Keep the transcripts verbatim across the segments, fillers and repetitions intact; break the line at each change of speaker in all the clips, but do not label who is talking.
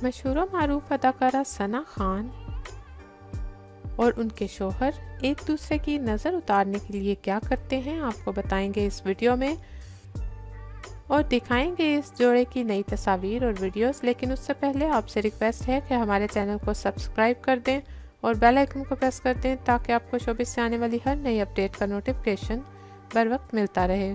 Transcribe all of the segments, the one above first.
مشہور و معروف اداکارہ ثنا خان اور ان کے شوہر ایک دوسرے کی نظر اتارنے کے لیے کیا کرتے ہیں آپ کو بتائیں گے اس ویڈیو میں، اور دکھائیں گے اس جوڑے کی نئی تصاویر اور ویڈیوز۔ لیکن اس سے پہلے آپ سے ریکویسٹ ہے کہ ہمارے چینل کو سبسکرائب کر دیں اور بیل آئیکن کو پریس کر دیں تاکہ آپ کو شوبز سے آنے والی ہر نئی اپڈیٹ کا نوٹیفیکیشن بر وقت ملتا رہے۔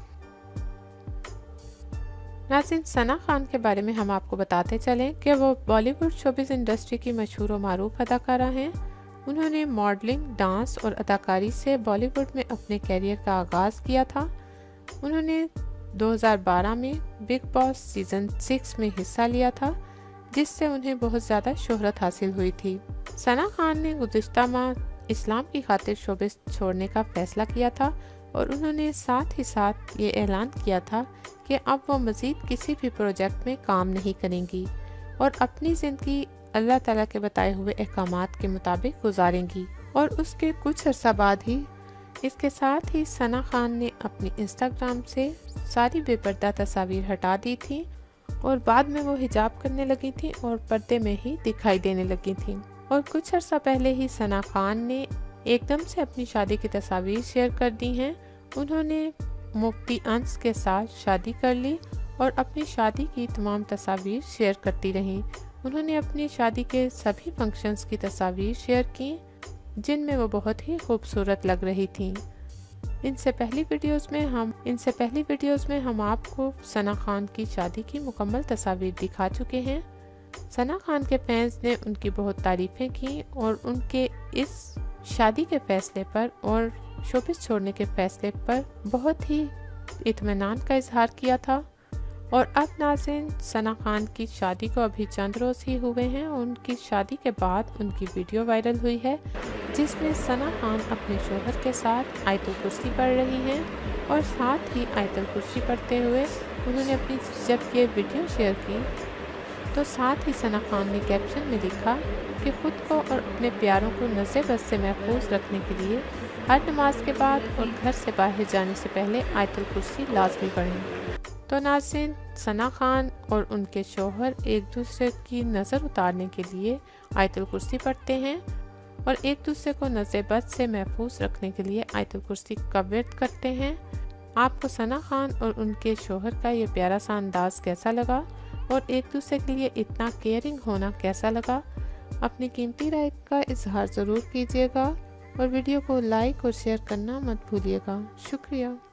ناظرین، ثنا خان کے بارے میں ہم آپ کو بتاتے چلیں کہ وہ بالی ووڈ شوبز انڈسٹری کی مشہور و معروف اداکارہ ہیں۔ انہوں نے ماڈلنگ، ڈانس اور اداکاری سے بالی ووڈ میں اپنے کیریئر کا آغاز کیا تھا۔ انہوں نے دو ہزار بارہ میں بگ باس سیزن سکس میں حصہ لیا تھا، جس سے انہیں بہت زیادہ شہرت حاصل ہوئی تھی۔ ثنا خان نے گزشتہ ماہ اسلام کی خاطر شوبز چھوڑنے کا فیصلہ کیا تھا اور انہوں نے ساتھ ہی ساتھ یہ اعلان کیا تھا کہ اب وہ مزید کسی بھی پروجیکٹ میں کام نہیں کریں گی اور اپنی زندگی اللہ تعالیٰ کے بتائے ہوئے احکامات کے مطابق گزاریں گی۔ اور اس کے کچھ عرصہ بعد ہی اس کے ساتھ ہی ثنا خان نے اپنی انسٹاگرام سے ساری بے پردہ تصاویر ہٹا دی تھیں اور بعد میں وہ حجاب کرنے لگی تھیں اور پردے میں ہی دکھائی دینے لگی تھیں۔ اور کچھ عرصہ پہلے ہی ثنا خان نے ایک دم سے اپنی شادی کی تصاویر شیئر کر دی ہیں۔ انہوں نے مفتی انس کے ساتھ شادی کر لی اور اپنی شادی کی تمام تصاویر شیئر کرتی رہیں۔ انہوں نے اپنی شادی کے سبھی فنکشنز کی تصاویر شیئر کی جن میں وہ بہت ہی خوبصورت لگ رہی تھیں۔ ان سے پہلی ویڈیوز میں ہم ان سے پہلی ویڈیوز میں ہم آپ کو ثنا خان کی شادی کی مکمل تصاویر دکھا چکے ہیں۔ ثنا خان کے فینز نے ان کی بہت تعریفیں کی اور ان کے اس شادی کے فیصلے پر اور شوبز چھوڑنے کے فیصلے پر بہت ہی اطمینان کا اظہار کیا تھا۔ اور اب ناظرین، ثنا خان کی شادی کو ابھی چند روز ہی ہوئے ہیں اور ان کی شادی کے بعد ان کی ویڈیو وائرل ہوئی ہے جس میں ثنا خان اپنے شوہر کے ساتھ آیت الکرسی پڑھ رہی ہیں، اور ساتھ ہی آیت الکرسی پڑھتے ہوئے انہوں نے اپنی جب یہ ویڈیو شیئر کی تو ساتھ ہی ثنا خان نے کیپشن میں لکھا کہ خود کو اور اپنے پیاروں کو نظر بد سے محفوظ رکھنے کے لیے ہر نماز کے بعد اور گھر سے باہر جانے سے پہلے آیت الکرسی لازمی پڑھیں۔ تو ناظرین، ثنا خان اور ان کے شوہر ایک دوسرے کی نظر اتارنے کے لیے آیت الکرسی پڑھتے ہیں اور ایک دوسرے کو نظر بد سے محفوظ رکھنے کے لیے آیت الکرسی کا ورد کرتے ہیں۔ آپ کو ثنا خان اور ان کے شوہر کا یہ پیارا سا انداز کیسا لگا اور ایک دوسرے کے لیے اتنا کیئرنگ ہونا کیسا لگا؟ اپنی قیمتی رائے کا اظہار ضرور کیجیے گا اور ویڈیو کو لائک اور شیئر کرنا مت بھولیے گا۔ شکریہ۔